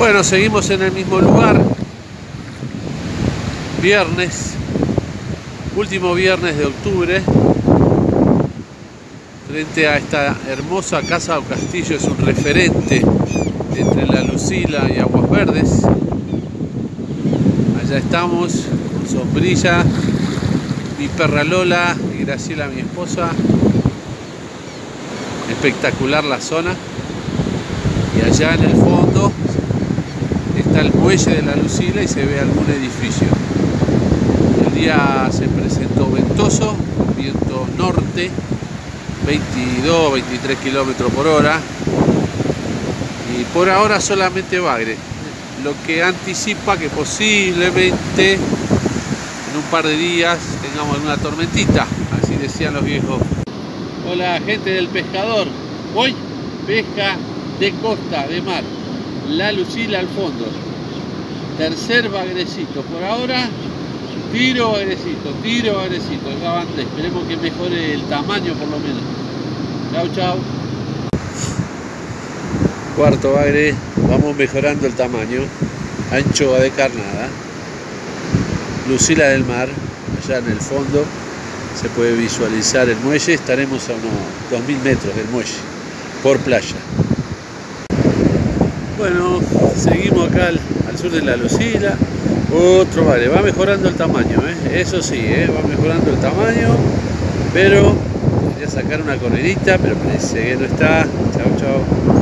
Bueno, seguimos en el mismo lugar. Viernes, último viernes de octubre, frente a esta hermosa casa o castillo. Es un referente entre La Lucila y Aguas Verdes. Allá estamos, con sombrilla, mi perra Lola y Graciela, mi esposa. Espectacular la zona. Y allá en el fondo está el muelle de La Lucila y se ve algún edificio. El día se presentó ventoso, viento norte, 22-23 kilómetros por hora, y por ahora solamente bagre, lo que anticipa que posiblemente en un par de días tengamos alguna tormentita, así decían los viejos. Hola, gente del pescador. Hoy pesca de costa, de mar. La Lucila al fondo. Tercer bagrecito. Por ahora, tiro bagrecito. Ya van tres. Esperemos que mejore el tamaño por lo menos. Chau, chau. Cuarto bagre. Vamos mejorando el tamaño. Anchoa de carnada. Lucila del mar. Allá en el fondo se puede visualizar el muelle. Estaremos a unos 2000 metros del muelle. Por playa. Bueno, seguimos acá al sur de La Lucila. Otro bagre, va mejorando el tamaño, eso sí, va mejorando el tamaño, pero quería sacar una corredita, pero parece que no está. Chau, chau.